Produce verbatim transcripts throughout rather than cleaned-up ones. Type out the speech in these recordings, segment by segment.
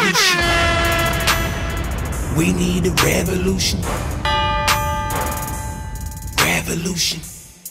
revolution. We need a revolution. Revolution.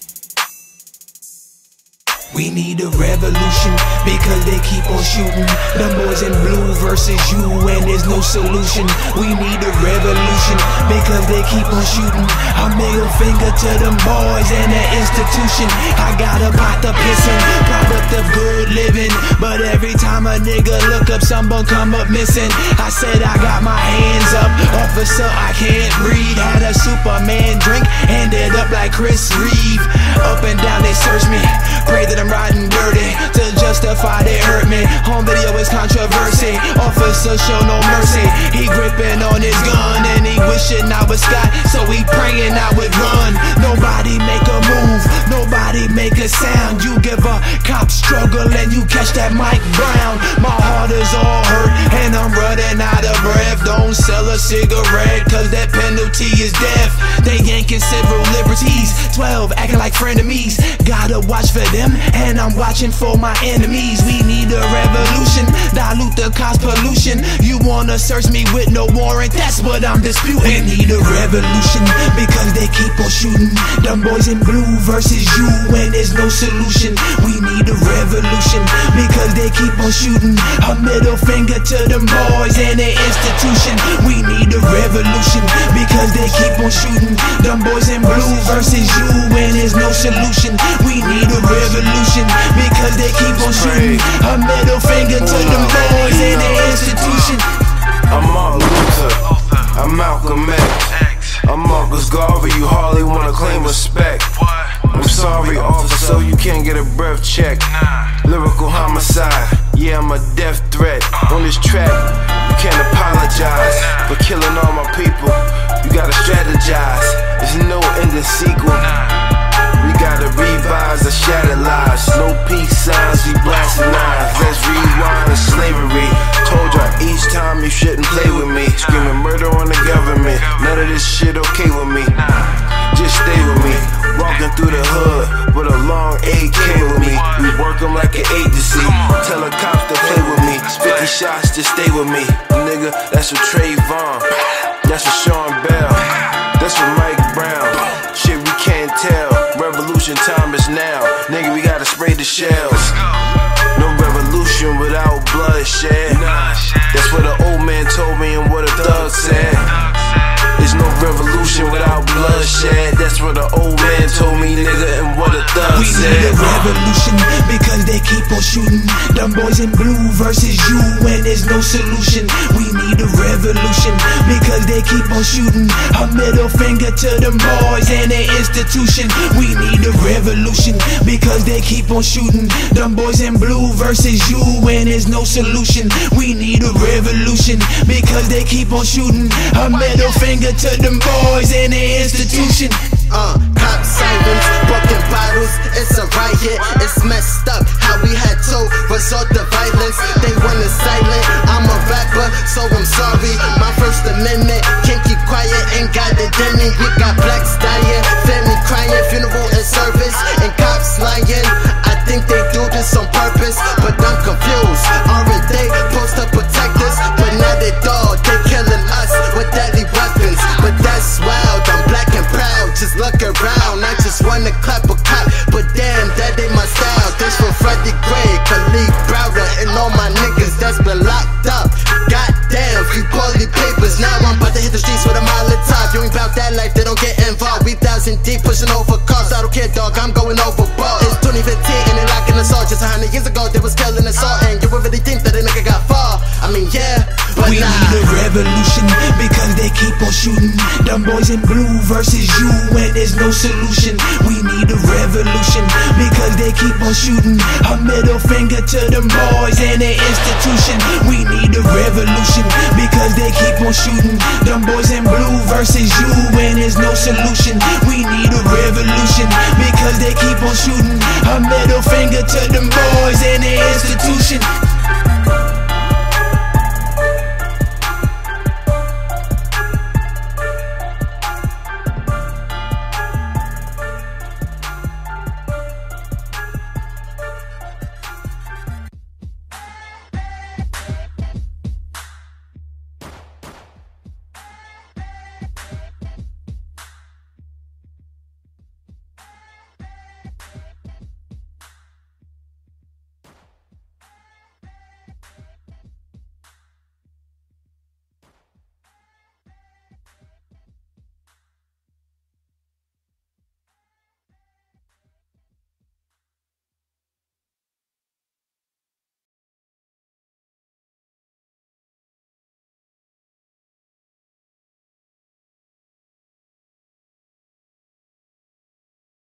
We need a revolution because they keep on shooting. Them boys in blue versus you and there's no solution. We need a revolution because they keep on shooting. A middle finger to them boys and the institution. I got a pot to pissin', product of good living, but every time a nigga look up, someone come up missing. I said I got my hands up, officer, I can't breathe. Had a Superman drink, ended up like Chris Reeve. Up and down they search me, pray that I'm riding dirty to justify they hurt me. Home video is controversy, officer show no mercy. He gripping on his gun and he wishing I was Scott, so he praying I would run. Nobody make a move, nobody make a sound. You give a cop struggle and you catch that Mike Brown. My heart is all hurt and I'm running out of breath. Don't sell a cigarette cause that penalty is death. They yanking civil liberties, twelve acting like frenemies. Gotta watch for them and I'm watching for my enemies. We need a revolution, dilute the cost pollution. You wanna search me with no warrant, that's what I'm disputing. We need a revolution because they keep on shooting. Them boys in blue versus you and there's no solution. We need a revolution because they keep on shooting. A middle finger to them boys and their institution. We need a revolution because they keep on shooting. Them boys in blue versus you and there's no solution. We need a revolution because they keep on shooting. A middle finger to them boys and their institution. I'm Martin Luther, I'm Malcolm X, I'm Marcus Garvey, you hardly wanna claim respect. I'm sorry officer, you can't get a breath check. Lyrical homicide, yeah I'm a death threat. On this track, you can't apologize for killing all my people. You gotta strategize, there's no ending sequel. We gotta revise the shattered lives. No peace signs, we blasting knives. Let's rewind the slavery. Told y'all each time you shouldn't play with me. Screaming murder on the government. None of this shit okay with me. Just stay with me. Walking through the hood with a long A K with me. We work them like an agency. Tell the cops to play with me. fifty shots, just stay with me. Nigga, that's for Trayvon. That's for Sean Bell. That's for Mike Brown. Shit we can't tell. Revolution time is now. Nigga, we gotta spray the shells. No revolution without bloodshed. That's what the old man told me and what a thug said. There's no revolution without bloodshed. That's what the old man told me, nigga, and what a thug we said. We need a revolution because they keep on shooting. Them boys in blue versus you and there's no solution. We need a revolution because they keep on shooting. A middle finger to them boys and their institution. We need a revolution because they keep on shooting. Them boys in blue versus you and there's no solution. We need a revolution because they keep on shooting. A middle finger to them boys and their institution. Uh, cop sirens, broken bottles, it's a riot. It's messed up how we had to resort to violence. They want us silent, I'm a rapper, so I'm sorry. My first amendment, can't keep quiet, ain't got it in me. We got blacks dying, family crying, funeral and service, and cops lying. I think they do this on purpose, but I'm confused. Aren't they supposed to protect us? But now they don't, they killing us with deadly weapons. But that's wild, I'm black and proud, just look around. I just wanna clap a cop, but damn, that ain't my style. This for Freddie Gray, Khalid Browder, and all my niggas that's been locked up. Goddamn, few quality papers. Now I'm about to hit the streets with a Molotov. You ain't bout that life, they don't get involved. We thousand deep, pushing over cars. I don't care, dog, I'm going overboard. It's twenty fifteen and they locking us all. Just a hundred years ago, they was killing us all. And you would really think that a nigga got far? I mean, yeah, but we nah. need a revolution because they keep on shooting. Them boys in blue versus you and there's no solution. We need a revolution because they keep on shooting. A middle finger to them boys and their institution. We need a revolution because they keep on shooting. Them boys in blue versus you and there's no solution. We need a revolution because they keep on shooting. A middle finger to them boys and their institution.